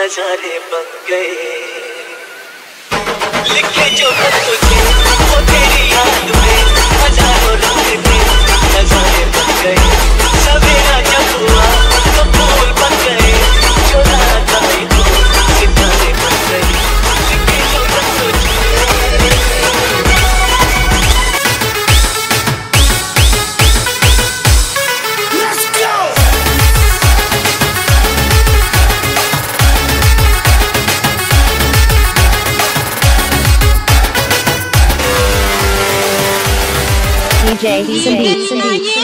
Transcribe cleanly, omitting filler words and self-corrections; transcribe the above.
नजारे बन गए। लिखे जो खत तुझे वो तेरी याद में हजारों रंग थे नजारे बन गए। सवेरा जब हुआ तो फूल बन गए, जो रात आई तो सितारे बन गए। लिखे जो खत तुझे DJ He's and Beats and Beats.